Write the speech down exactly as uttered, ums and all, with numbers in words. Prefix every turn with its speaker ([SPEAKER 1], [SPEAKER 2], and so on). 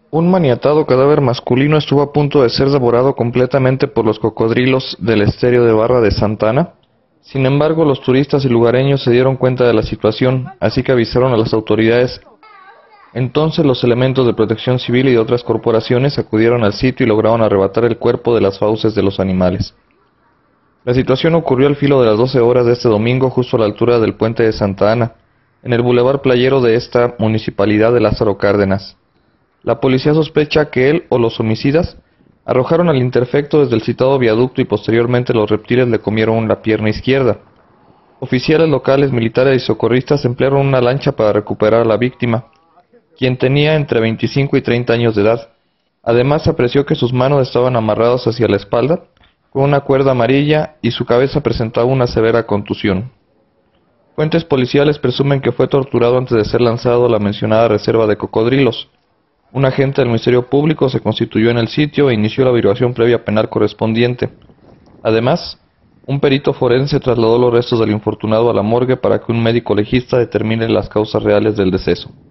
[SPEAKER 1] Un maniatado cadáver masculino estuvo a punto de ser devorado completamente por los cocodrilos del esterio de Barra de Santa Ana. Sin embargo, los turistas y lugareños se dieron cuenta de la situación, así que avisaron a las autoridades. Entonces los elementos de protección civil y de otras corporaciones acudieron al sitio y lograron arrebatar el cuerpo de las fauces de los animales. La situación ocurrió al filo de las doce horas de este domingo, justo a la altura del puente de Santa Ana, en el bulevar playero de esta municipalidad de Lázaro Cárdenas. La policía sospecha que él o los homicidas arrojaron al interfecto desde el citado viaducto y posteriormente los reptiles le comieron la pierna izquierda. Oficiales locales, militares y socorristas emplearon una lancha para recuperar a la víctima, quien tenía entre veinticinco y treinta años de edad. Además, se apreció que sus manos estaban amarradas hacia la espalda con una cuerda amarilla y su cabeza presentaba una severa contusión. Fuentes policiales presumen que fue torturado antes de ser lanzado a la mencionada reserva de cocodrilos. Un agente del Ministerio Público se constituyó en el sitio e inició la averiguación previa penal correspondiente. Además, un perito forense trasladó los restos del infortunado a la morgue para que un médico legista determine las causas reales del deceso.